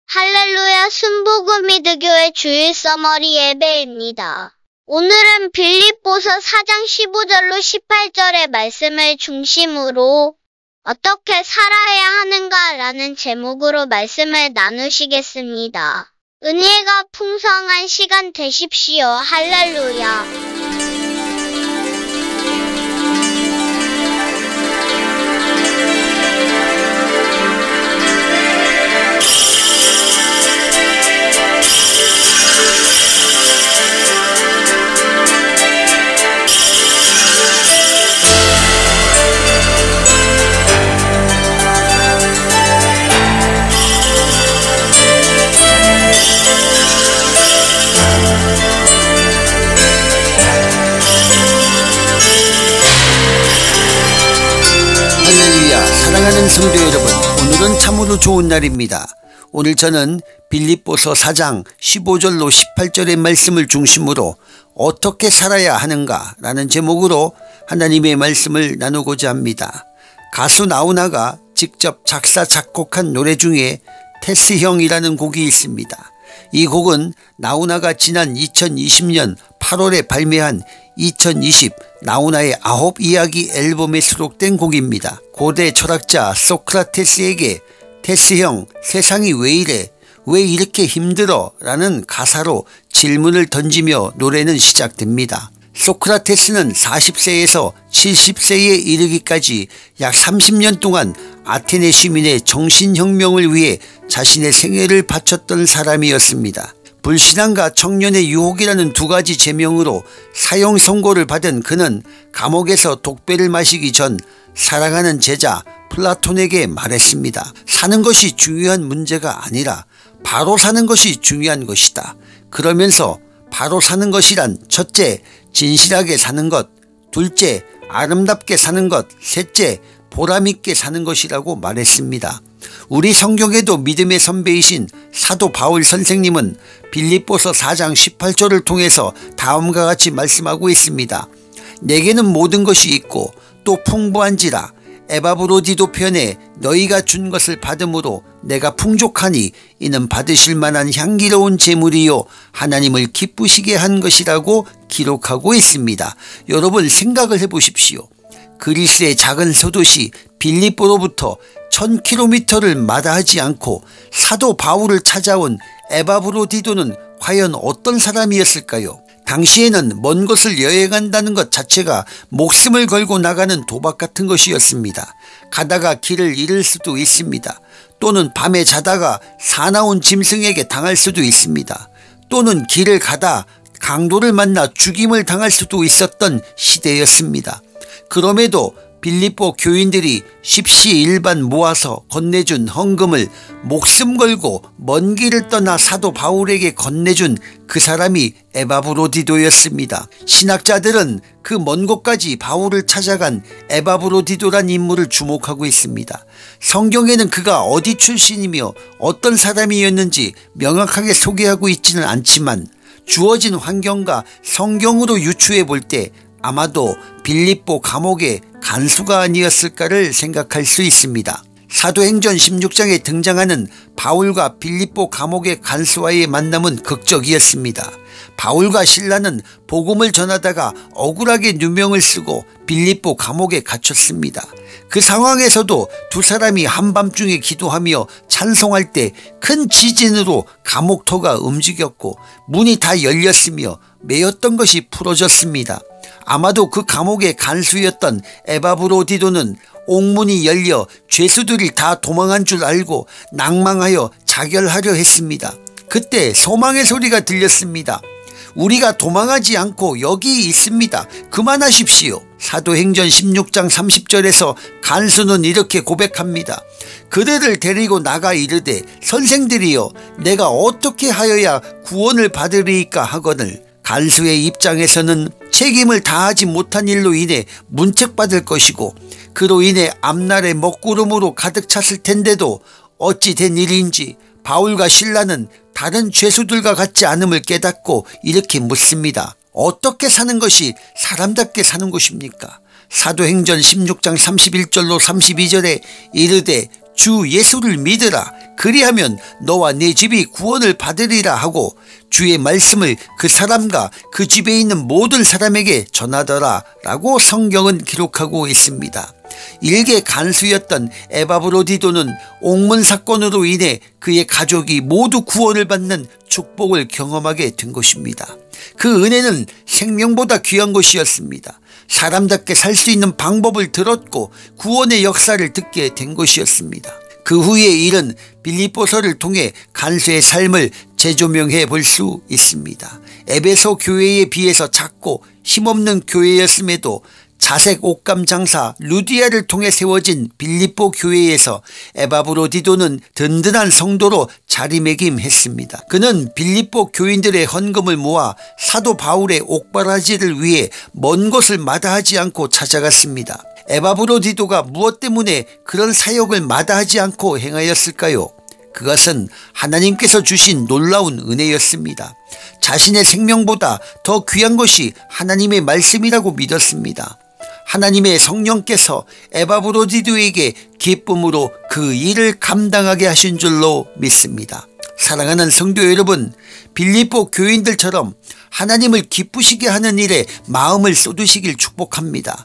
할렐루야 순복음미드교회 주일 서머리 예배입니다. 오늘은 빌립보서 4장 15절로 18절의 말씀을 중심으로 어떻게 살아야 하는가 라는 제목으로 말씀을 나누시겠습니다. 은혜가 풍성한 시간 되십시오. 할렐루야. 사랑하는 성도 여러분, 오늘은 참으로 좋은 날입니다. 오늘 저는 빌립보서 4장 15절로 18절의 말씀을 중심으로 어떻게 살아야 하는가 라는 제목으로 하나님의 말씀을 나누고자 합니다. 가수 나훈아가 직접 작사 작곡한 노래 중에 테스형이라는 곡이 있습니다. 이 곡은 나훈아가 지난 2020년 8월에 발매한 2020 나훈아의 9 이야기 앨범에 수록된 곡입니다. 고대 철학자 소크라테스에게 테스형 세상이 왜 이래? 왜 이렇게 힘들어? 라는 가사로 질문을 던지며 노래는 시작됩니다. 소크라테스는 40세에서 70세에 이르기까지 약 30년 동안 아테네 시민의 정신혁명을 위해 자신의 생애를 바쳤던 사람이었습니다. 불신앙과 청년의 유혹이라는 두 가지 제명으로 사형 선고를 받은 그는 감옥에서 독배를 마시기 전 사랑하는 제자 플라톤에게 말했습니다. 사는 것이 중요한 문제가 아니라 바로 사는 것이 중요한 것이다. 그러면서 바로 사는 것이란 첫째, 진실하게 사는 것, 둘째, 아름답게 사는 것, 셋째, 보람있게 사는 것이라고 말했습니다. 우리 성경에도 믿음의 선배이신 사도 바울 선생님은 빌립보서 4장 18절을 통해서 다음과 같이 말씀하고 있습니다. 내게는 모든 것이 있고 또 풍부한지라 에바브로디도 편에 너희가 준 것을 받음으로 내가 풍족하니 이는 받으실 만한 향기로운 제물이요 하나님을 기쁘시게 한 것이라고 기록하고 있습니다. 여러분 생각을 해보십시오. 그리스의 작은 소도시 빌립보로부터 1000km를 마다하지 않고 사도 바울을 찾아온 에바브로디도는 과연 어떤 사람이었을까요? 당시에는 먼 곳을 여행한다는 것 자체가 목숨을 걸고 나가는 도박 같은 것이었습니다. 가다가 길을 잃을 수도 있습니다. 또는 밤에 자다가 사나운 짐승에게 당할 수도 있습니다. 또는 길을 가다 강도를 만나 죽임을 당할 수도 있었던 시대였습니다. 그럼에도 빌립보 교인들이 십시일반 모아서 건네준 헌금을 목숨 걸고 먼 길을 떠나 사도 바울에게 건네준 그 사람이 에바브로디도였습니다. 신학자들은 그 먼 곳까지 바울을 찾아간 에바브로디도란 인물을 주목하고 있습니다. 성경에는 그가 어디 출신이며 어떤 사람이었는지 명확하게 소개하고 있지는 않지만 주어진 환경과 성경으로 유추해 볼 때 아마도 빌립보 감옥의 간수가 아니었을까를 생각할 수 있습니다. 사도행전 16장에 등장하는 바울과 빌립보 감옥의 간수와의 만남은 극적이었습니다. 바울과 실라는 복음을 전하다가 억울하게 누명을 쓰고 빌립보 감옥에 갇혔습니다. 그 상황에서도 두 사람이 한밤중에 기도하며 찬송할 때 큰 지진으로 감옥터가 움직였고 문이 다 열렸으며 매였던 것이 풀어졌습니다. 아마도 그 감옥의 간수였던 에바브로디도는 옥문이 열려 죄수들이 다 도망한 줄 알고 낭망하여 자결하려 했습니다. 그때 소망의 소리가 들렸습니다. 우리가 도망하지 않고 여기 있습니다. 그만하십시오. 사도행전 16장 30절에서 간수는 이렇게 고백합니다. 그들을 데리고 나가 이르되 선생들이여 내가 어떻게 하여야 구원을 받으리이까 하거늘 간수의 입장에서는 책임을 다하지 못한 일로 인해 문책받을 것이고 그로 인해 앞날에 먹구름으로 가득 찼을 텐데도 어찌 된 일인지 바울과 실라는 다른 죄수들과 같지 않음을 깨닫고 이렇게 묻습니다. 어떻게 사는 것이 사람답게 사는 것입니까? 사도행전 16장 31절로 32절에 이르되 주 예수를 믿으라. 그리하면 너와 네 집이 구원을 받으리라 하고 주의 말씀을 그 사람과 그 집에 있는 모든 사람에게 전하더라 라고 성경은 기록하고 있습니다. 일개 간수였던 에바브로디도는 옥문 사건으로 인해 그의 가족이 모두 구원을 받는 축복을 경험하게 된 것입니다. 그 은혜는 생명보다 귀한 것이었습니다. 사람답게 살 수 있는 방법을 들었고 구원의 역사를 듣게 된 것이었습니다. 그 후의 일은 빌립보서를 통해 간수의 삶을 재조명해 볼 수 있습니다. 에베소 교회에 비해서 작고 힘없는 교회였음에도 자색 옷감 장사 루디아를 통해 세워진 빌립보 교회에서 에바브로디도는 든든한 성도로 자리매김했습니다. 그는 빌립보 교인들의 헌금을 모아 사도 바울의 옥바라지를 위해 먼 곳을 마다하지 않고 찾아갔습니다. 에바브로디도가 무엇 때문에 그런 사역을 마다하지 않고 행하였을까요? 그것은 하나님께서 주신 놀라운 은혜였습니다. 자신의 생명보다 더 귀한 것이 하나님의 말씀이라고 믿었습니다. 하나님의 성령께서 에바브로디도에게 기쁨으로 그 일을 감당하게 하신 줄로 믿습니다. 사랑하는 성도 여러분, 빌립보 교인들처럼 하나님을 기쁘시게 하는 일에 마음을 쏟으시길 축복합니다.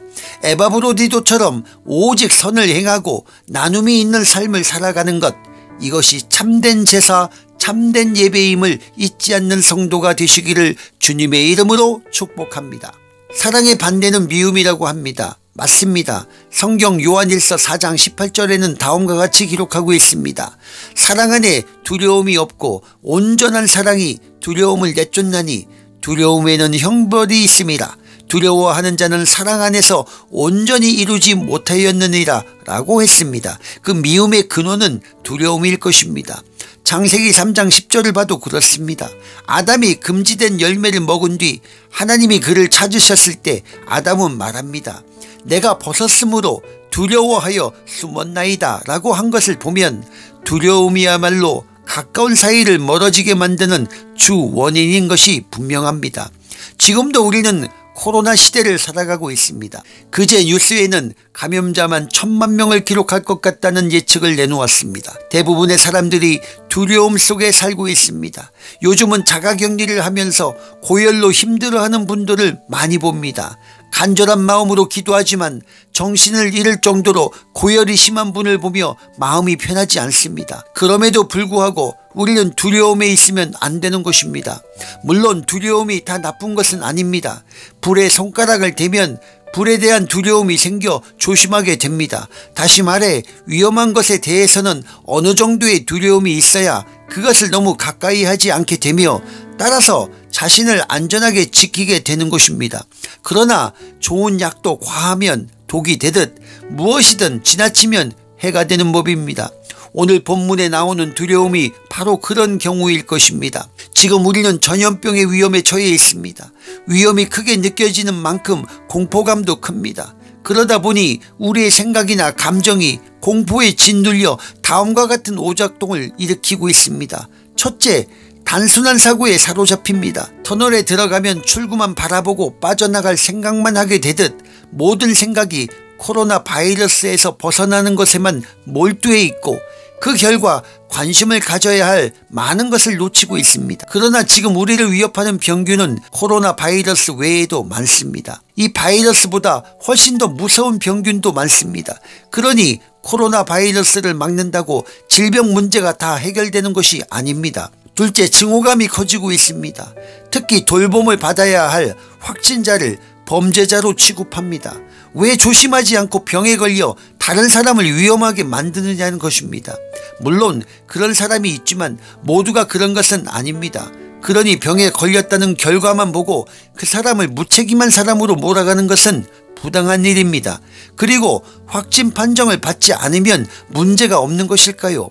에바브로디도처럼 오직 선을 행하고 나눔이 있는 삶을 살아가는 것, 이것이 참된 제사, 참된 예배임을 잊지 않는 성도가 되시기를 주님의 이름으로 축복합니다. 사랑의 반대는 미움이라고 합니다. 맞습니다. 성경 요한일서 4장 18절에는 다음과 같이 기록하고 있습니다. 사랑 안에 두려움이 없고 온전한 사랑이 두려움을 내쫓나니 두려움에는 형벌이 있음이라. 두려워하는 자는 사랑 안에서 온전히 이루지 못하였느니라 라고 했습니다. 그 미움의 근원은 두려움일 것입니다. 창세기 3장 10절을 봐도 그렇습니다. 아담이 금지된 열매를 먹은 뒤 하나님이 그를 찾으셨을 때 아담은 말합니다. 내가 벗었으므로 두려워하여 숨었나이다 라고 한 것을 보면 두려움이야말로 가까운 사이를 멀어지게 만드는 주 원인인 것이 분명합니다. 지금도 우리는 코로나 시대를 살아가고 있습니다. 그제 뉴스에는 감염자만 1000만 명을 기록할 것 같다는 예측을 내놓았습니다. 대부분의 사람들이 두려움 속에 살고 있습니다. 요즘은 자가격리를 하면서 고열로 힘들어하는 분들을 많이 봅니다. 간절한 마음으로 기도하지만 정신을 잃을 정도로 고열이 심한 분을 보며 마음이 편하지 않습니다. 그럼에도 불구하고 우리는 두려움에 있으면 안 되는 것입니다. 물론 두려움이 다 나쁜 것은 아닙니다. 불에 손가락을 대면 불에 대한 두려움이 생겨 조심하게 됩니다. 다시 말해 위험한 것에 대해서는 어느 정도의 두려움이 있어야 그것을 너무 가까이 하지 않게 되며 따라서 자신을 안전하게 지키게 되는 것입니다. 그러나 좋은 약도 과하면 독이 되듯 무엇이든 지나치면 해가 되는 법입니다. 오늘 본문에 나오는 두려움이 바로 그런 경우일 것입니다. 지금 우리는 전염병의 위험에 처해 있습니다. 위험이 크게 느껴지는 만큼 공포감도 큽니다. 그러다 보니 우리의 생각이나 감정이 공포에 짓눌려 다음과 같은 오작동을 일으키고 있습니다. 첫째, 단순한 사고에 사로잡힙니다. 터널에 들어가면 출구만 바라보고 빠져나갈 생각만 하게 되듯 모든 생각이 코로나 바이러스에서 벗어나는 것에만 몰두해 있고 그 결과 관심을 가져야 할 많은 것을 놓치고 있습니다. 그러나 지금 우리를 위협하는 병균은 코로나 바이러스 외에도 많습니다. 이 바이러스보다 훨씬 더 무서운 병균도 많습니다. 그러니 코로나 바이러스를 막는다고 질병 문제가 다 해결되는 것이 아닙니다. 둘째, 증오감이 커지고 있습니다. 특히 돌봄을 받아야 할 확진자를 범죄자로 취급합니다. 왜 조심하지 않고 병에 걸려 다른 사람을 위험하게 만드느냐는 것입니다. 물론 그런 사람이 있지만 모두가 그런 것은 아닙니다. 그러니 병에 걸렸다는 결과만 보고 그 사람을 무책임한 사람으로 몰아가는 것은 부당한 일입니다. 그리고 확진 판정을 받지 않으면 문제가 없는 것일까요?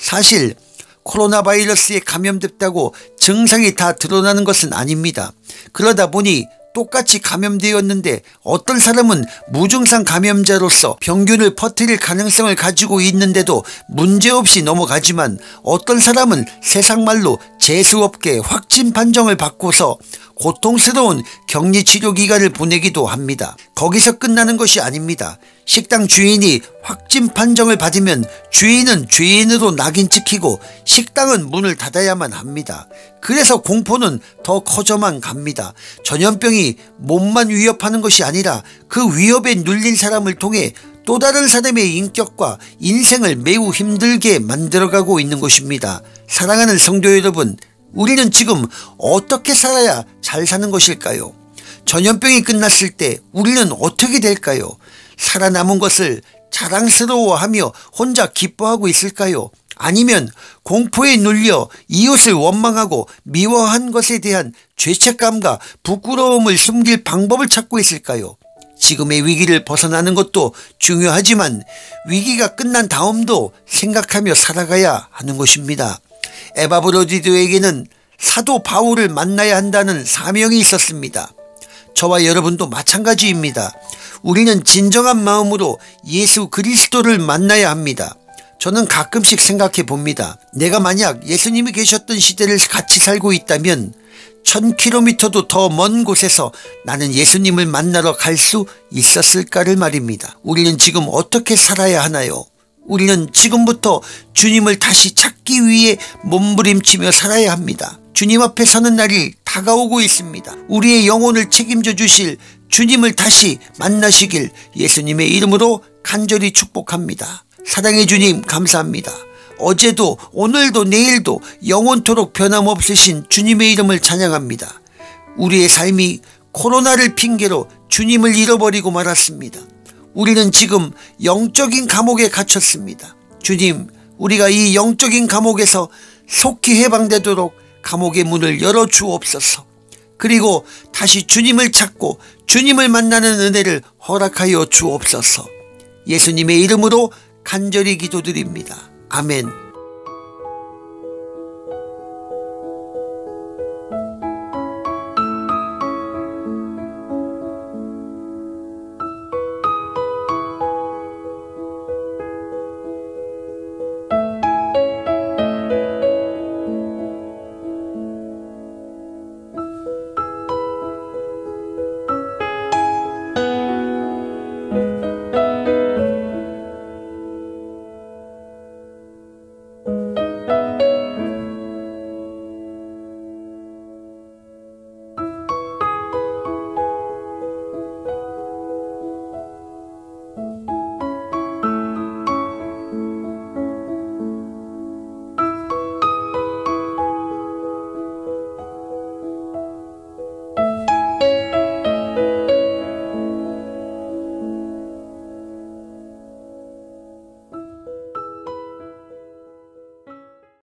사실 코로나 바이러스에 감염됐다고 증상이 다 드러나는 것은 아닙니다. 그러다 보니 똑같이 감염되었는데 어떤 사람은 무증상 감염자로서 병균을 퍼뜨릴 가능성을 가지고 있는데도 문제없이 넘어가지만 어떤 사람은 세상 말로 재수없게 확진 판정을 받고서 고통스러운 격리치료 기간을 보내기도 합니다. 거기서 끝나는 것이 아닙니다. 식당 주인이 확진 판정을 받으면 주인은 죄인으로 낙인 찍히고 식당은 문을 닫아야만 합니다. 그래서 공포는 더 커져만 갑니다. 전염병이 몸만 위협하는 것이 아니라 그 위협에 눌린 사람을 통해 또 다른 사람의 인격과 인생을 매우 힘들게 만들어가고 있는 것입니다. 사랑하는 성도 여러분, 우리는 지금 어떻게 살아야 잘 사는 것일까요? 전염병이 끝났을 때 우리는 어떻게 될까요? 살아남은 것을 자랑스러워하며 혼자 기뻐하고 있을까요? 아니면 공포에 눌려 이웃을 원망하고 미워한 것에 대한 죄책감과 부끄러움을 숨길 방법을 찾고 있을까요? 지금의 위기를 벗어나는 것도 중요하지만 위기가 끝난 다음도 생각하며 살아가야 하는 것입니다. 에바브로디도에게는 사도 바울을 만나야 한다는 사명이 있었습니다. 저와 여러분도 마찬가지입니다. 우리는 진정한 마음으로 예수 그리스도를 만나야 합니다. 저는 가끔씩 생각해 봅니다. 내가 만약 예수님이 계셨던 시대를 같이 살고 있다면 1000km도 더 먼 곳에서 나는 예수님을 만나러 갈 수 있었을까를 말입니다. 우리는 지금 어떻게 살아야 하나요? 우리는 지금부터 주님을 다시 찾기 위해 몸부림치며 살아야 합니다. 주님 앞에 서는 날이 다가오고 있습니다. 우리의 영혼을 책임져 주실 주님을 다시 만나시길 예수님의 이름으로 간절히 축복합니다. 사랑의 주님 감사합니다. 어제도 오늘도 내일도 영원토록 변함없으신 주님의 이름을 찬양합니다. 우리의 삶이 코로나를 핑계로 주님을 잃어버리고 말았습니다. 우리는 지금 영적인 감옥에 갇혔습니다. 주님, 우리가 이 영적인 감옥에서 속히 해방되도록 감옥의 문을 열어주옵소서. 그리고 다시 주님을 찾고 주님을 만나는 은혜를 허락하여 주옵소서. 예수님의 이름으로 간절히 기도드립니다. 아멘.